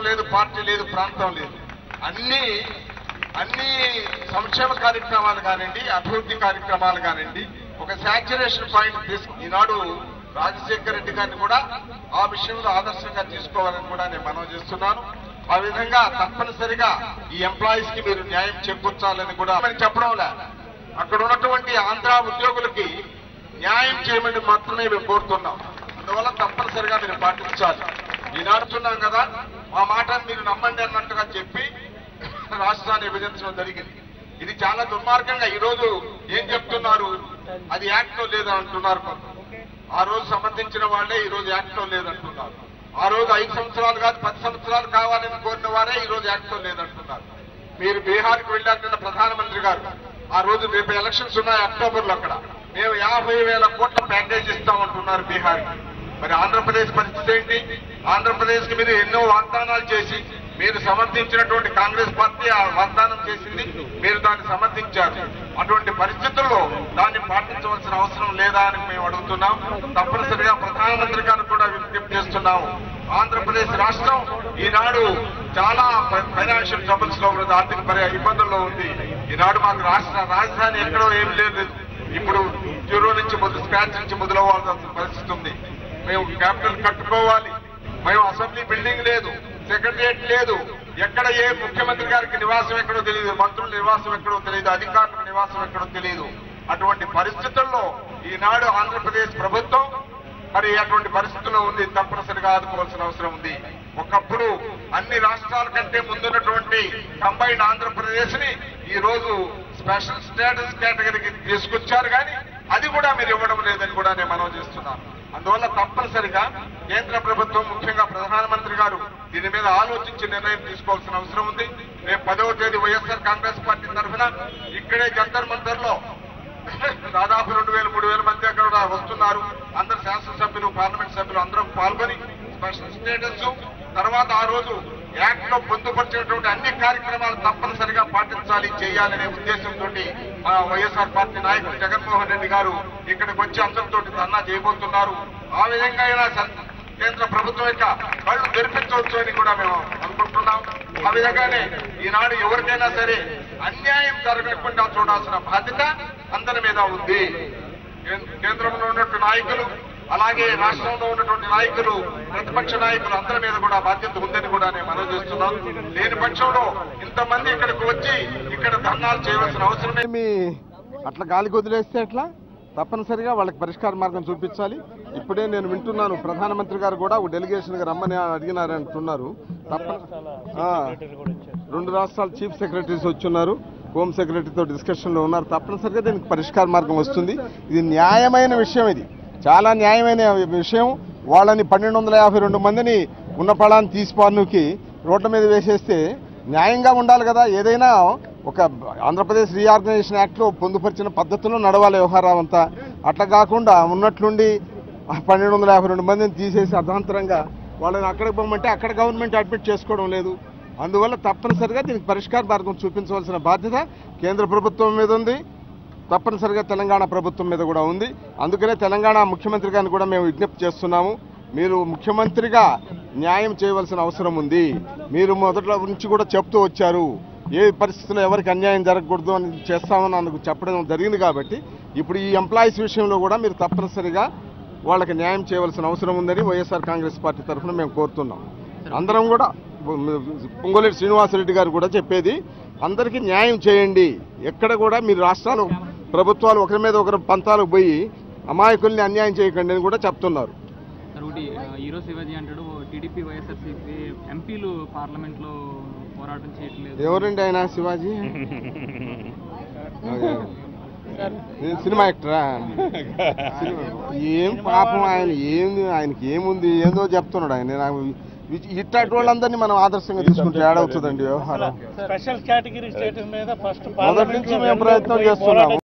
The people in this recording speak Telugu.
లేదు, పార్టీ లేదు, ప్రాంతం లేదు. అన్ని సంక్షేమ కార్యక్రమాలు కానివ్వండి, అభివృద్ధి కార్యక్రమాలు కానివ్వండి, ఒక శాచ్యురేషన్ పాయింట్ ఈనాడు రాజశేఖర రెడ్డి గారిని కూడా ఆ విషయంలో ఆదర్శంగా తీసుకోవాలని కూడా నేను మనవి చేస్తున్నాను. ఆ విధంగా తప్పనిసరిగా ఈ ఎంప్లాయీస్ కి మీరు న్యాయం చేకూర్చాలని కూడా చెప్పడం లే. అక్కడ ఉన్నటువంటి ఆంధ్ర ఉద్యోగులకి న్యాయం చేయమని మాత్రమే మేము కోరుతున్నాం. అందువల్ల తప్పనిసరిగా మీరు పాటించాలి. ఈనాడుతున్నాం కదా, మా మాటను మీరు నమ్మండి అన్నట్టుగా చెప్పి రాష్ట్రాన్ని విభజించడం జరిగింది. ఇది చాలా దుర్మార్గంగా ఈరోజు ఏం చెప్తున్నారు, అది యాక్ట్ లో లేదా అంటున్నారు. ఆ రోజు సంబంధించిన వాళ్లే ఈ రోజు యాక్ట్ లో లేదంటున్నారు. ఆ రోజు 5 సంవత్సరాలు కాదు 10 సంవత్సరాలు కావాలని కోరిన వారే ఈ రోజు యాక్ట్ లో లేదంటున్నారు. మీరు బీహార్కి వెళ్ళాక ప్రధానమంత్రి గారు ఆ రోజు రేపు ఎలక్షన్స్ ఉన్నాయి అక్టోబర్ లో, అక్కడ మేము 50,000 కోట్ల ప్యాకేజ్ ఇస్తామంటున్నారు బీహార్కి. మరి ఆంధ్రప్రదేశ్ పరిస్థితి ఏంటి? ఆంధ్రప్రదేశ్ కి మీరు ఎన్నో వాగ్దానాలు చేసి మీరు సమర్థించినటువంటి కాంగ్రెస్ పార్టీ ఆ వాగ్దానం చేసింది, మీరు దాన్ని సమర్థించారు. అటువంటి పరిస్థితుల్లో దాన్ని పాటించవలసిన అవసరం లేదా అని మేము అడుగుతున్నాం. తప్పనిసరిగా ప్రధానమంత్రి గారు కూడా విజ్ఞప్తి చేస్తున్నాము. ఆంధ్రప్రదేశ్ రాష్ట్రం ఈనాడు చాలా ఫైనాన్షియల్ ట్రబుల్స్ లో ఉంది, ఆర్థిక ఇబ్బందుల్లో ఉంది. ఈనాడు మాకు రాజధాని ఎక్కడో ఏం లేదు. ఇప్పుడు జీరో నుంచి స్క్రాచ్ నుంచి మొదలవ్వాల్సిన పరిస్థితి ఉంది. మేము క్యాపిటల్ కట్టుకోవాలి. మేము అసెంబ్లీ బిల్డింగ్ లేదు, సెక్రటరియట్ లేదు, ఎక్కడ ఏ ముఖ్యమంత్రి గారికి నివాసం ఎక్కడో తెలియదు, మంత్రుల నివాసం ఎక్కడో తెలియదు, అధికారుల నివాసం ఎక్కడో తెలియదు. అటువంటి పరిస్థితుల్లో ఈనాడు ఆంధ్రప్రదేశ్ ప్రభుత్వం మరి అటువంటి పరిస్థితుల్లో ఉంది. తప్పనిసరిగా ఆదుకోవాల్సిన అవసరం ఉంది. ఒకప్పుడు అన్ని రాష్ట్రాల కంటే ముందున్నటువంటి కంబైన్డ్ ఆంధ్రప్రదేశ్ ని ఈ రోజు స్పెషల్ స్టేటస్ కేటగిరీకి తీసుకొచ్చారు, కానీ అది కూడా మీరు ఇవ్వడం లేదని కూడా నేను మనవి చేస్తున్నాను. అందువల్ల తప్పనిసరిగా కేంద్ర ప్రభుత్వం, ముఖ్యంగా ప్రధానమంత్రి గారు దీని మీద ఆలోచించి నిర్ణయం తీసుకోవాల్సిన అవసరం ఉంది. రేపు 10వ తేదీ వైఎస్ఆర్ కాంగ్రెస్ పార్టీ తరఫున ఇక్కడే జంతర్ మంతర్ లో దాదాపు 2,000-3,000 మంది అక్కడ వస్తున్నారు. అందరు శాసనసభ్యులు, పార్లమెంట్ సభ్యులు అందరూ పాల్గొని స్పెషల్ స్టేటస్ తర్వాత ఆ రోజు యాక్ట్ లో పొందుపరిచినటువంటి అన్ని కార్యక్రమాలు తప్పనిసరిగా పాటించాలి, చేయాలనే ఉద్దేశంతో మా వైఎస్ఆర్ పార్టీ నాయకులు జగన్మోహన్ రెడ్డి గారు ఇక్కడికి వచ్చి అందరితో ధర్నా చేయబోతున్నారు. ఆ విధంగా అయినా కేంద్ర ప్రభుత్వం యొక్క కళ్ళు తెరిపించవచ్చు అని కూడా మేము అనుకుంటున్నాం. ఆ విధంగానే ఈనాడు ఎవరికైనా సరే అన్యాయం జరగకుండా చూడాల్సిన బాధ్యత అందరి మీద ఉంది. కేంద్రంలో ఉన్నటువంటి నాయకులు, అలాగే రాష్ట్రంలో ఉన్నటువంటి నాయకులు, ప్రతిపక్ష నాయకులు అందరి మీద కూడా బాధ్యత ఉందని కూడా నేను మనవి చేస్తున్నాను. లేని పక్షంలో ఇంతమంది ఇక్కడికి వచ్చి ఇక్కడ ధర్నాలు చేయవలసిన అవసరమేమి. అట్లా గాలికి వదిలేస్తే ఎట్లా? తప్పనిసరిగా వాళ్ళకి పరిష్కార మార్గం చూపించాలి. ఇప్పుడే నేను వింటున్నాను, ప్రధానమంత్రి గారు కూడా ఒక డెలిగేషన్ గా రమ్మని అడిగినారంటున్నారు. 2 రాష్ట్రాల చీఫ్ సెక్రటరీస్ వచ్చున్నారు, హోమ్ సెక్రటరీతో డిస్కషన్ లో ఉన్నారు. తప్పనిసరిగా దీనికి పరిష్కార మార్గం వస్తుంది. ఇది న్యాయమైన విషయం, ఇది చాలా న్యాయమైన విషయం. వాళ్ళని 1,252 మందిని ఉన్న పళాన్ని తీసిపానుకి రోడ్ల మీద వేసేస్తే న్యాయంగా ఉండాలి కదా. ఏదైనా ఒక ఆంధ్రప్రదేశ్ రీఆర్గనైజేషన్ యాక్ట్ లో పొందుపరిచిన పద్ధతిలో నడవాలి వ్యవహారం అంతా. అట్లా కాకుండా ఉన్నట్లుండి 1,252 మందిని తీసేసి అర్ధాంతరంగా వాళ్ళని అక్కడికి పోమంటే అక్కడ గవర్నమెంట్ అడ్మిట్ చేసుకోవడం లేదు. అందువల్ల తప్పనిసరిగా దీనికి పరిష్కార మార్గం చూపించవలసిన బాధ్యత కేంద్ర ప్రభుత్వం మీద ఉంది, తప్పనిసరిగా తెలంగాణ ప్రభుత్వం మీద కూడా ఉంది. అందుకనే తెలంగాణ ముఖ్యమంత్రి గారిని కూడా మేము విజ్ఞప్తి చేస్తున్నాము. మీరు ముఖ్యమంత్రిగా న్యాయం చేయవలసిన అవసరం ఉంది. మీరు మొదట్లో నుంచి కూడా చెప్తూ వచ్చారు, ఏ పరిస్థితుల్లో ఎవరికి అన్యాయం జరగకూడదు అని చేస్తామని అందుకు చెప్పడం జరిగింది. కాబట్టి ఇప్పుడు ఈ ఎంప్లాయీస్ విషయంలో కూడా మీరు తప్పనిసరిగా వాళ్ళకి న్యాయం చేయవలసిన అవసరం ఉందని వైఎస్ఆర్ కాంగ్రెస్ పార్టీ తరఫున మేము కోరుతున్నాం. అందరం కూడా పొంగులేటి శ్రీనివాసరెడ్డి గారు కూడా చెప్పేది, అందరికీ న్యాయం చేయండి. ఎక్కడ కూడా మీరు రాష్ట్రాలు ప్రభుత్వాలు ఒకరి మీద ఒకరు పంతాలకు పోయి అమాయకుల్ని అన్యాయం చేయకండి అని కూడా చెప్తున్నారు. హీరో శివాజీ అంటాడు, టీడీపీ వైఎస్ఆర్సీపీ ఎంపీలు పార్లమెంట్ లో పోరాటం చేయట్లేదు. ఎవరండి ఆయన? శివాజీ సినిమా యాక్టరా? ఏం పాపం ఆయన, ఆయనకి ఏముంది, ఏందో చెప్తున్నాడు ఆయన. ఇట్లాంటి వాళ్ళందరినీ మనం ఆదర్శంగా తీసుకుంటే ఏడవుతుందండి వ్యవహారం. స్పెషల్ కేటగిరీ స్టేటస్ మీద ఫస్ట్ మొదటి నుంచి మేము ప్రయత్నం చేస్తున్నాము.